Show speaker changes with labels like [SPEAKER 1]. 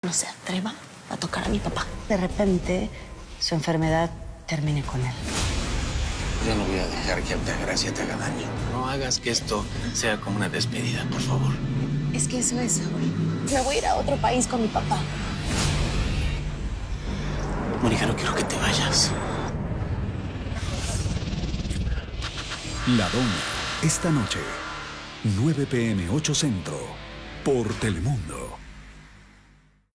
[SPEAKER 1] no se atreva a tocar a mi papá. De repente, su enfermedad termine con él.
[SPEAKER 2] Yo no voy a dejar que Altagracia te haga daño. No hagas que esto sea como una despedida, por favor.
[SPEAKER 1] Es que eso es, Saúl. Me voy a ir a otro país con mi papá.
[SPEAKER 2] Mónica, no quiero que te vayas.
[SPEAKER 3] La Dona, esta noche, 9 p.m. 8 Centro, por Telemundo.